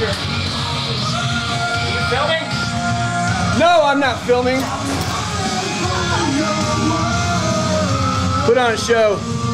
here. Are you filming? No, I'm not filming. Put on a show.